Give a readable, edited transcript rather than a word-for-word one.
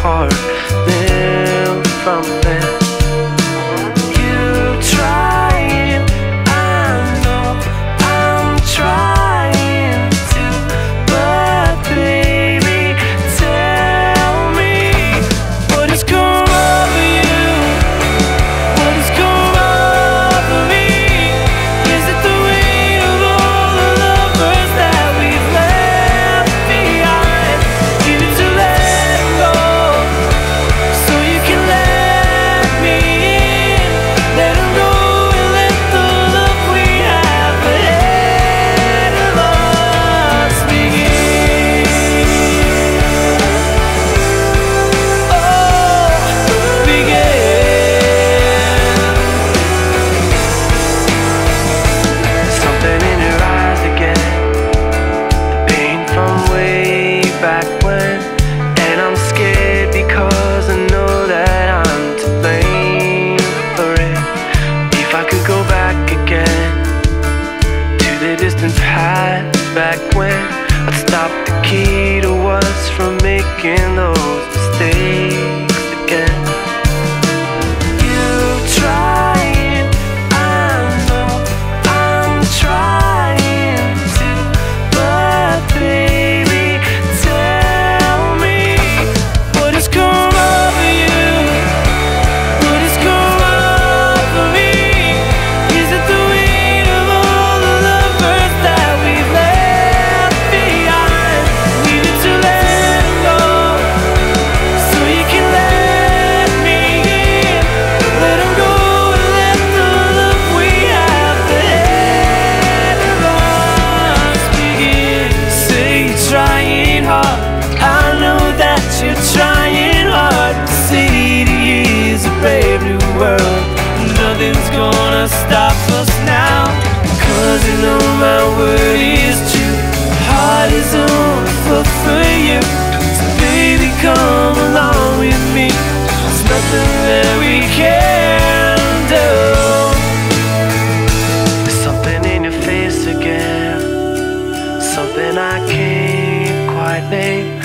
heart limb from limb. You trying, I know I'm trying to, but baby, tell me what has come over you, what has come over me. Is it the weight of all the lovers that we've left behind? You need to let go, so you can let me in. Let 'em go and let the love we have ahead of us begin. Oh, begin. Something in your eyes again, the pain from way back when. And I'm scared because I know that I'm to blame for it. If I could go back again to the distant past, back when I'd stop the key to us from making those mistakes again. You trying, I know I'm trying to, but baby, tell me what has come over you, what has come over me. Is it the weight of all the lovers that we've left behind? We need to let go, so you can let me in. Let 'em go and let the love we have ahead of us begin. Say you're trying hard, I know that you're trying hard. The city is a brave new world, nothing's gonna stop us now, 'cause you know my word is true. Heart is on foot for you, so baby come along with me. There's nothing that we can do. There's something in your face again, something I can't quite name.